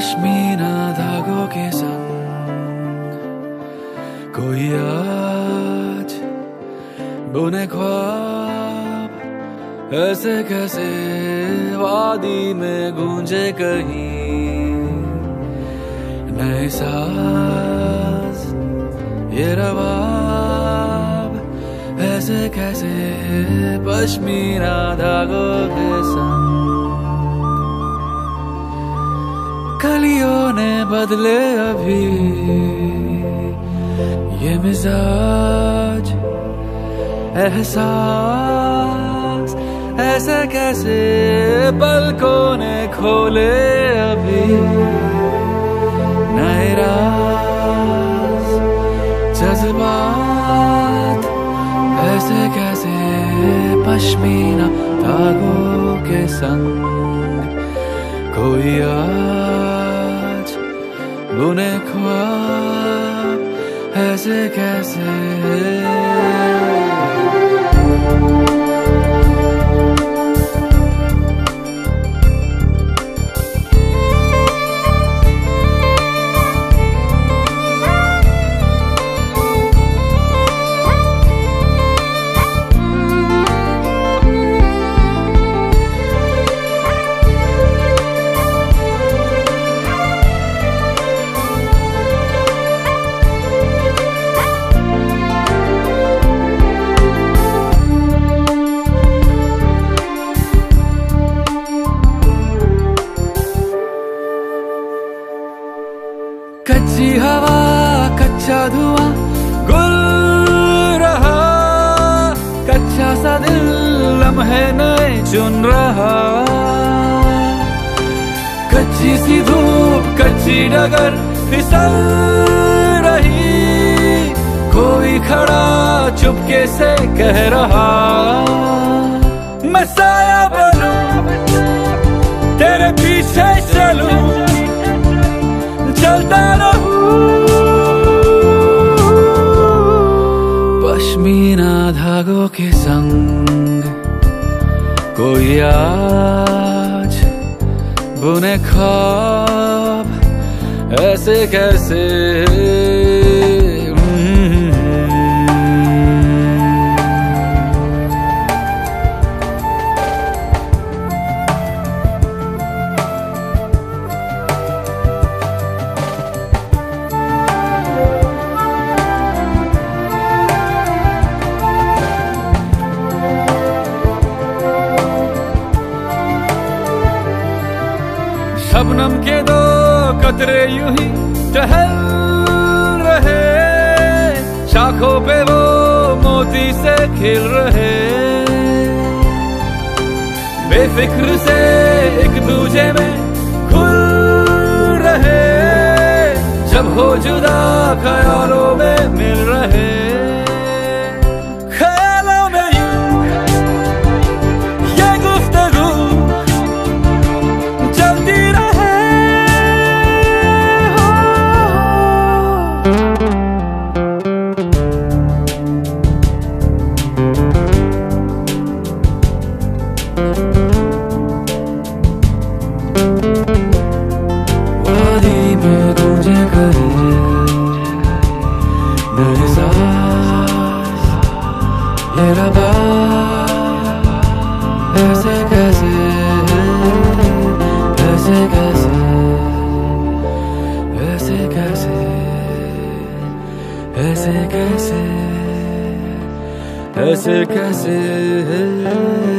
पश्मीना धागों के संग कोई आज बुने ख्वाब, ऐसे कैसे वादी में गूंजे कहीं नए साज ये रवाब, ऐसे कैसे पश्मीना धागों के संग। कलियों ने बदले अभी ये मिजाज, एहसास ऐसे कैसे पलकों ने खोले अभी नए राज, जज्बात ऐसे कैसे पश्मीना धागों के संग कोई आज बुने ख्वाब, ऐसे कैसे। कच्ची हवा कच्चा धुआं गुल रहा, कच्चा सा दिल लम्हे नए चुन रहा। कच्ची सी धूप कच्ची डगर फिसल रही, कोई खड़ा चुपके से कह रहा मैं साया बनूं तेरे पीछे चलूं, चलता रहूं। पश्मीना धागों के संग कोई आज बुने ख्वाब, ऐसे कैसे। शबनम के दो कतरे यूं ही टहल रहे, शाखों पे वो मोती से खिल रहे। बेफिक्र से एक दूजे में खुल रहे, जब हो जुदा ख्यालों में मिल रहे। ख्यालों में यूं ये गुफ्तगू चलती वादी में गूंजे कहीं नए साज ये रबाब, ऐसे कैसे ऐसे कैसे ऐसे कैसे ऐसे कैसे ऐसे कैसे।